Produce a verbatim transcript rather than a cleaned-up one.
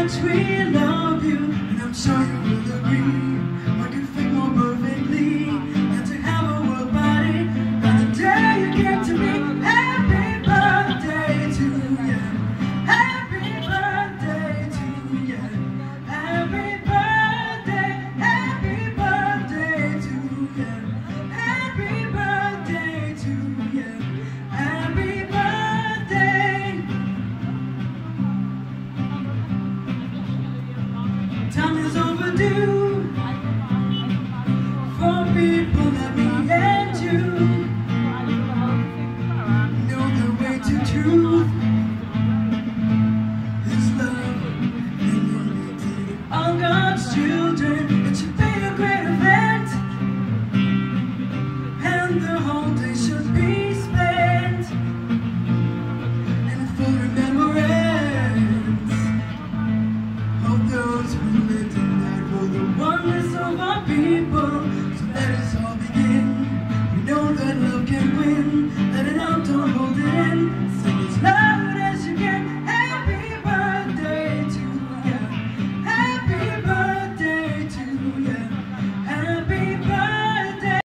much we love you, and I'm sure you will agree. What could fit more perfectly than to have a world party on the day you came to me? Happy birthday to you. Happy birthday to you. Happy birthday. Happy birthday to you. Happy birthday to you. Happy birthday. Time is overdue for people like me and you. Know the way to truth.